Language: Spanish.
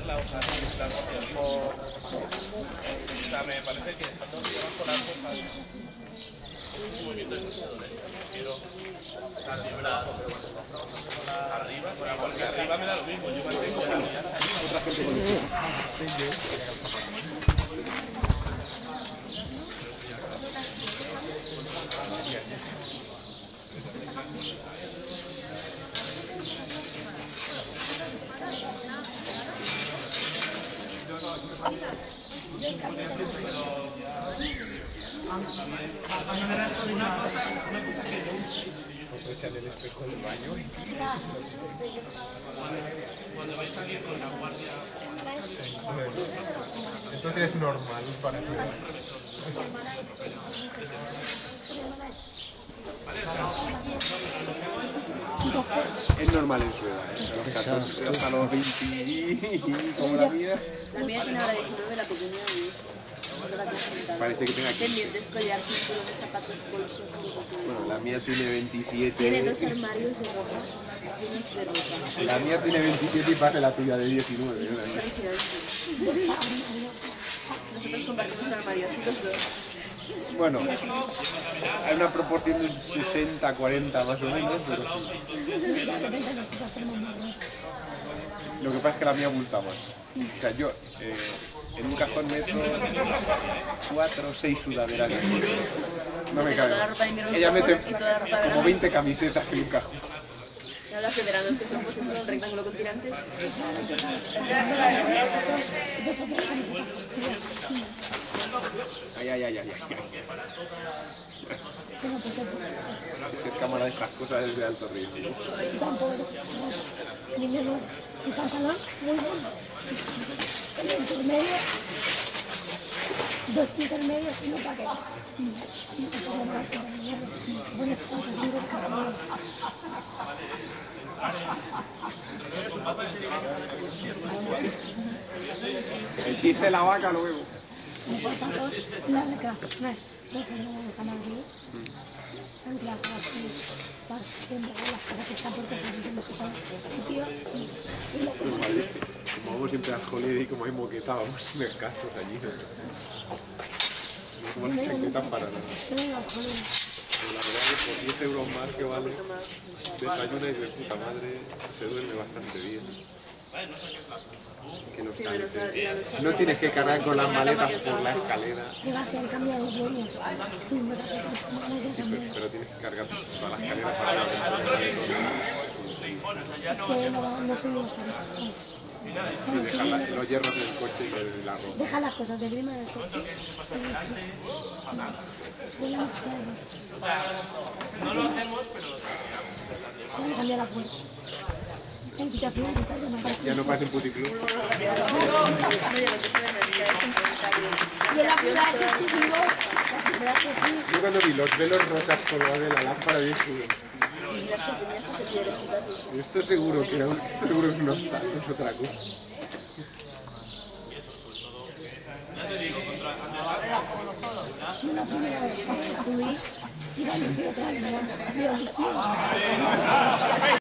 O sea, me parece que estando debajo las cejas, ese movimiento de no quiero arriba, sí, porque arriba me da lo mismo, yo mantengo la vida. Otra gente con Echarle el espejo del baño. Cuando vais a salir con la guardia. Entonces es normal para eso. Es normal en su edad, ¿eh? A los 14, hasta los 20, como la mía. La mía tiene ahora 19, la pequeña 10. Parece que tenga 15. Pendientes, collar, cinturón, zapatos, bolsos. Bueno, la mía tiene 27. Tiene 2 armarios de ropa llenos de ropa. La mía tiene 27 y pasa la tuya de 19. Nosotros compartimos el armario, así los dos. Bueno, hay una proporción de 60-40 más o menos, pero lo que pasa es que la mía abulta más. O sea, yo en un cajón meto 4 o 6 sudaderas. No me cabe. Ella mete como 20 camisetas en un cajón. No las de verano, que son pues eso, un rectángulo con tirantes. Ay. Es cámara de estas cosas es de alto riesgo. El pantalón muy bueno. El intermedio, 2 intermedios y un paquete. Buenas cosas, libros cargados. El chiste de la vaca lo veo. Un pantalón larga, lo que no es a Madrid. Están clases así, para siempre las cosas que están porque se sitio y lo Madrid, como vamos siempre al holiday y como hay moqueta, vamos mercados allí. No como las chaquetas para nada. Pero la verdad es que por 10 euros más que vale, desayuna y de puta madre se duerme bastante bien. Que no, no tienes que cargar con las maletas por la escalera. que va a ser cambio de dueños. Estuvimos aquí 3 semanas de Sí, cambio. pero tienes que cargar toda la escalera para la Es que no subimos tanto. Sí, dejar los hierros del coche y de la ropa. Deja las cosas de grima del coche. Suele mucho. No lo hacemos, pero Voy a cambiar la puerta. La invitación Ya no parece un puticlub. y la primera que subimos, la primera que fui, Yo cuando vi los velos rosas colgados de la lámpara bien subido. Esto seguro que es un hostal, no es otra cosa. yo la primera vez que subí, iba a limpiar otra vez,